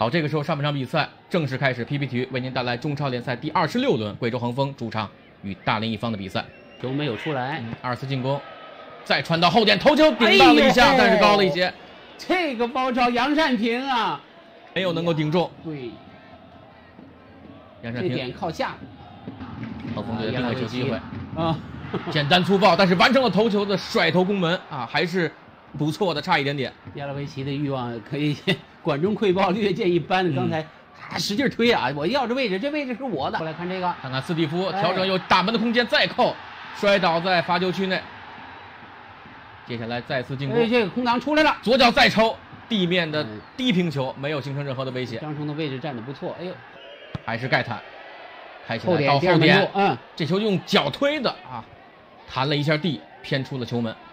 好，这个时候上半场比赛正式开始 ，PP 体育为您带来中超联赛第26轮贵州恒丰主场与大连一方的比赛。 球没有出来 ，2次进攻，再传到后点，头球顶到了一下，但是高了一些。 这个包抄杨善平啊， 没有能够顶中。 对， 杨善平这点靠下。 恒丰队的定位球机会啊， 简单粗暴，但是完成了头球的甩头攻门啊，还是不错的，差一点点。 亚拉维奇的欲望可以管中窥豹，略见一斑。刚才他使劲推啊，我要这位置，这位置是我的。过来看这个， 看看斯蒂夫调整有打门的空间，再扣，摔倒在罚球区内。接下来再次进攻， 这个空档出来了， 左脚再抽，地面的低平球没有形成任何的威胁。 张冲的位置站得不错，哎呦， 还是盖坦，开起来到后点，这球用脚推的啊，弹了一下地，偏出了球门。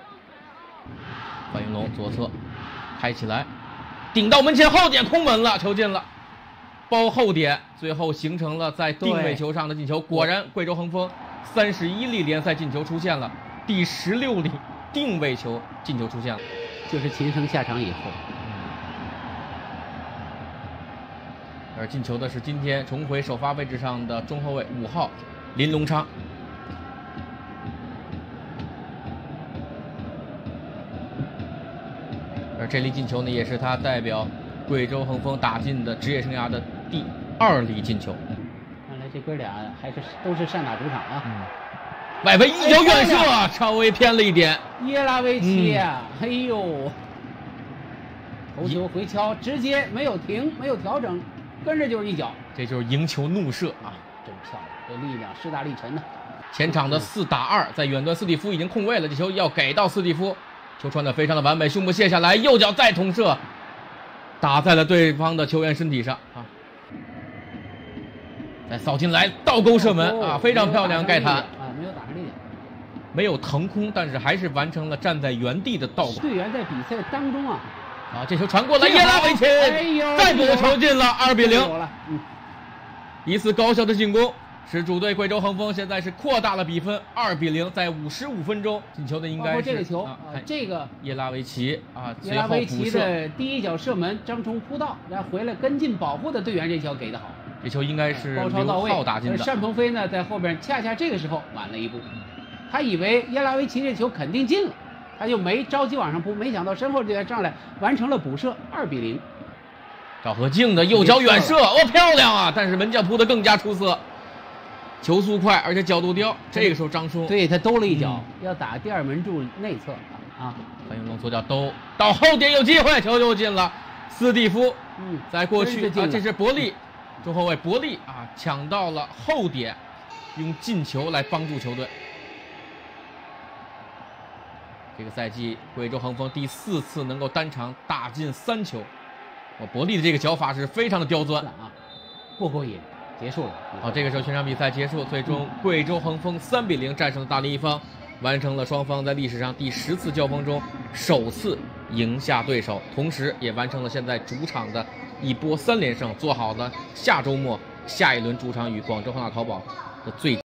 范云龙左侧开起来，顶到门前后点空门了，球进了，包后点，最后形成了在定位球上的进球。果然，贵州恒丰31粒联赛进球出现了，第16粒定位球进球出现了， 就是秦升下场以后。 而进球的是今天重回首发位置上的中后卫5号林龙昌。而这粒进球呢，也是他代表贵州恒丰打进的职业生涯的第2粒进球。 看来这哥俩还是都是善打主场啊。 外围一脚远射，稍微偏了一点。 耶拉维奇呀，哎呦，头球回敲，直接没有停，没有调整，跟着就是一脚。 这就是赢球怒射啊， 真漂亮，这力量势大力沉呢。 前场的4打2，在远端斯蒂夫已经控位了，这球要给到斯蒂夫。球传得非常的完美，胸部卸下来，右脚再捅射，打在了对方的球员身体上啊！再扫进来，倒钩射门啊，非常漂亮，盖坦啊，没有打上力点， 没有腾空，但是还是完成了站在原地的倒钩。 队员在比赛当中啊， 这球传过来，耶拉维奇再补球进了，2比0。一次高效的进攻。使主队贵州恒丰现在是扩大了比分，2比0，在55分钟进球的应该是这个球这个耶拉维奇啊， 耶拉维奇的第一脚射门，张冲扑倒，然后回来跟进保护的队员，这球给的好， 这球应该是包抄到位， 打进的。 单鹏飞呢在后边，恰恰这个时候晚了一步，他以为耶拉维奇这球肯定进了，他就没着急往上扑，没想到身后队员上来完成了补射，2比0。 赵和静的右脚远射，漂亮啊！但是门将扑得更加出色。球速快，而且角度刁。这个时候张冲对他兜了一脚，要打第2门柱内侧啊。 范云龙左脚兜到后点有机会，球就进了。斯蒂夫，在过去这是伯利，中后卫伯利啊，抢到了后点，用进球来帮助球队。这个赛季贵州恒丰第4次能够单场打进3球，伯利的这个脚法是非常的刁钻啊，过瘾。结束了。 好，这个时候全场比赛结束，最终贵州恒丰3比0战胜了大连一方，完成了双方在历史上第10次交锋中首次赢下对手，同时也完成了现在主场的一波3连胜，做好了下周末下一轮主场与广州恒大淘宝的最